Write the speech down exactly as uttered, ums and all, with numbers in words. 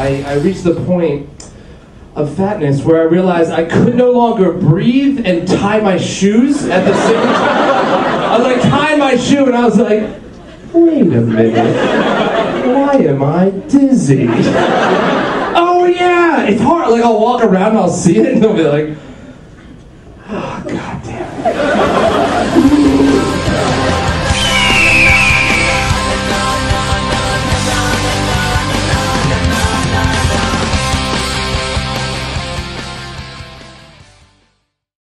I, I reached the point of fatness where I realized I could no longer breathe and tie my shoes at the same time. I was like tying my shoe and I was like, wait a minute, why am I dizzy? Oh yeah, it's hard. Like I'll walk around and I'll see it and I'll be like, oh god damn it.